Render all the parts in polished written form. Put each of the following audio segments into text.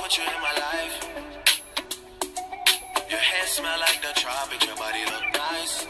want you in my life. Your hair smell like the tropics, your body look nice.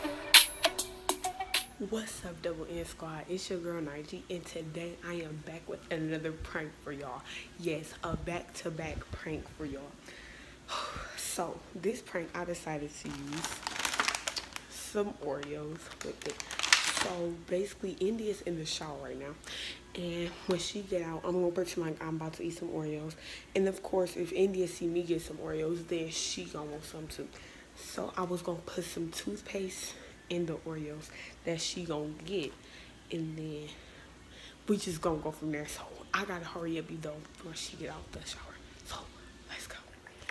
What's up, Double N Squad? It's your girl Nige, and today I am back with another prank for y'all. Yes, a back-to-back prank for y'all. So this prank, I decided to use some Oreos with it. So basically, India's in the shower right now, and when she get out, I'm gonna pretend like I'm about to eat some Oreos. And of course, if India see me get some Oreos, then she gonna want some too. So I was gonna put some toothpaste in the Oreos that she gonna get, and then we just gonna go from there. So I gotta hurry up though before she get out the shower. So let's go.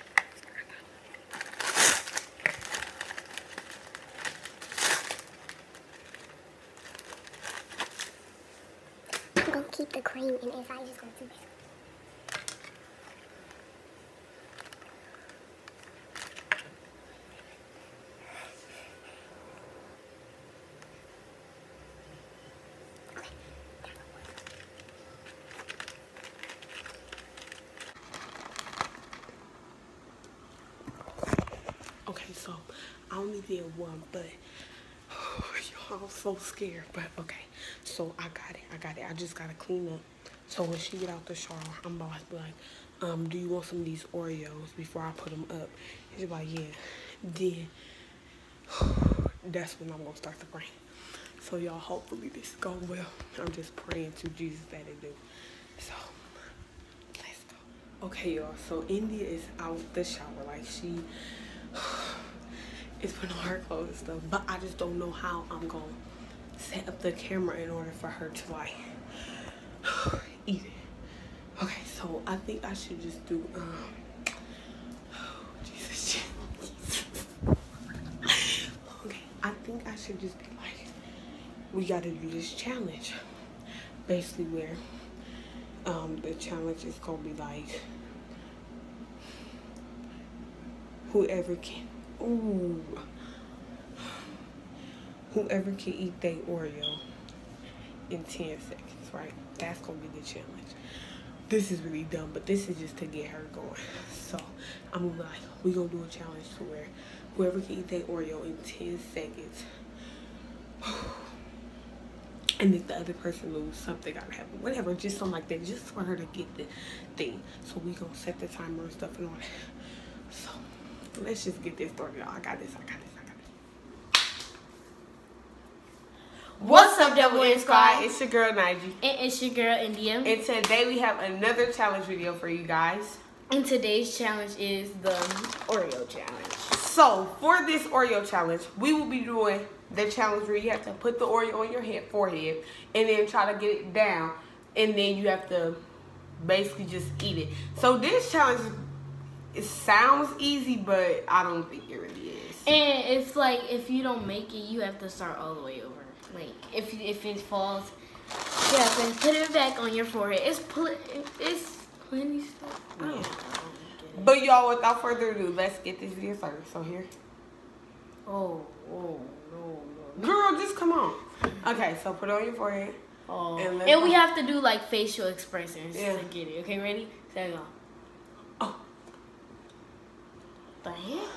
I'm gonna keep the cream and inside just gonna do this. Okay, so I only did one, but y'all, I'm so scared. But okay, so I got it. I just gotta clean up. So when she get out the shower, I'm about to be like, do you want some of these Oreos before I put them up? And she's like, yeah. Then that's when I'm gonna start the prank. So y'all, hopefully this go well. I'm just praying to Jesus that it do. So let's go. Okay, y'all. So India is out the shower, like she. It's putting on her clothes and stuff, but I just don't know how I'm gonna set up the camera in order for her to like eat it. Okay, so I think I should just do Jesus. Okay, I think I should just be like, we gotta do this challenge, basically where the challenge is gonna be like, whoever can eat their Oreo in 10 seconds, right? That's gonna be the challenge. This is really dumb, but this is just to get her going. So I'm like, we gonna do a challenge to where whoever can eat their Oreo in 10 seconds, and if the other person lose, something gotta happen. Whatever, just something like that, just for her to get the thing. So we gonna set the timer and stuff and all that. So let's just get this started, y'all. I got this. What's up, Double N Squad? It's your girl, Nige. And it's your girl, India. And today we have another challenge video for you guys. And today's challenge is the Oreo challenge. So, for this Oreo challenge, we will be doing the challenge where you have to put the Oreo on your forehead and then try to get it down. And then you have to basically just eat it. So, this challenge, it sounds easy, but I don't think it really is. And it's like, if you don't make it, you have to start all the way over. Like, if it falls, you have to put it back on your forehead. It's plenty stuff. Yeah. But y'all, without further ado, let's get this video started. So here. Oh, no. Girl, just come on. Okay, so put it on your forehead. Oh. And we have to do like facial expressions to get it. Okay, ready? Set, go. Oh. The heck?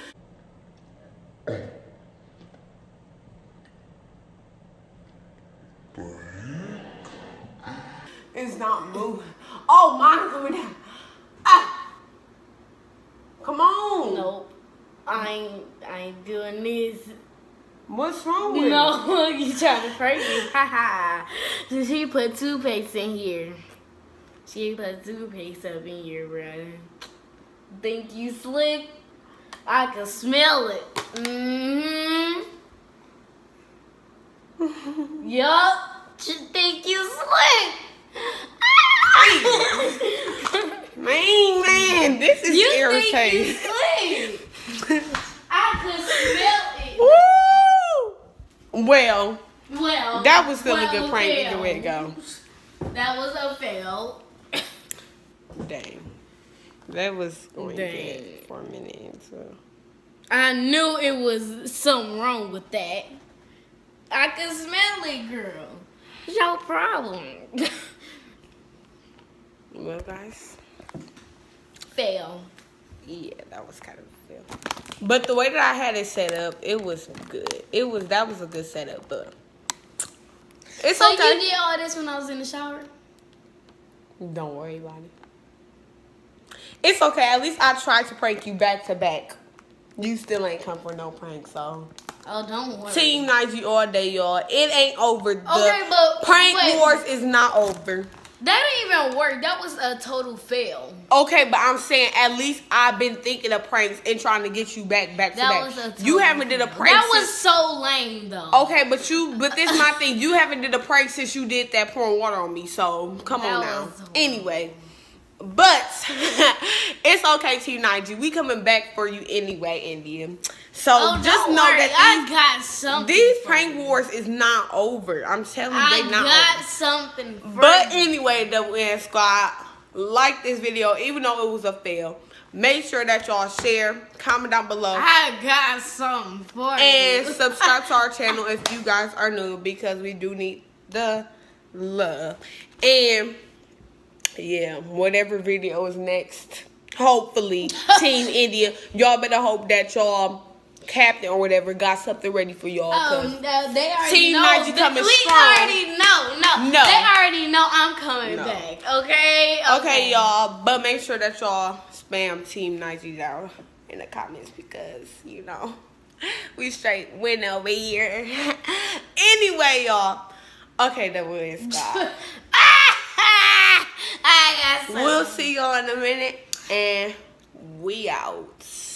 It's not moving. Oh, mine's coming down. Ah! Come on. Nope. I ain't doing this. What's wrong with No, you trying to prank me. Haha. So she put toothpaste in here. She put toothpaste up in here, bro. Think you slick? I can smell it. Yup. She think you slick. Man, this is irritating. You think you slick? I could smell it. Woo! Well, that was still a good prank either way to go. That was a fail. Dang. That was going good for a minute. So. I knew it was something wrong with that. I could smell it, girl. What's your problem? Well, guys. fail. Yeah, that was kind of a fail. But the way that I had it set up, it was good. That was a good setup, but it's So okay. you did all this when I was in the shower? Don't worry about it. It's okay. At least I tried to prank you back to back. You still ain't come for no prank, so. Oh, don't worry. Team Nige all day, y'all. It ain't over. The Okay, but prank wait. wars is not over. That didn't even work. That was a total fail. Okay, but I'm saying at least I've been thinking of pranks and trying to get you back to That back. was a total You haven't did a fail. prank. That was since- so lame, though. Okay, but this is my thing. You haven't did a prank since you did that pouring water on me. So come That on now. was horrible. Anyway, but it's okay, Team Nige. We coming back for you anyway, Indian. So Oh, just don't know worry. that I got something. these for prank you. wars is not over. I'm telling you, I they not got over. something for But you. anyway, the Win Squad, like this video, even though it was a fail. Make sure that y'all share, comment down below, I got something for and you. subscribe to our channel if you guys are new, because we do need the love. And yeah, whatever video is next, hopefully Team India, y'all better hope that y'all captain or whatever got something ready for y'all. 'Cause No, they already Team know. Nige coming we strong. already know. No. They already know I'm coming No. back. Okay? Okay, y'all, but make sure that y'all spam Team Nige down in the comments, because, you know, we straight win over here. Anyway, y'all. Okay, the Win Squad. I got something. We'll see y'all in a minute, and we out.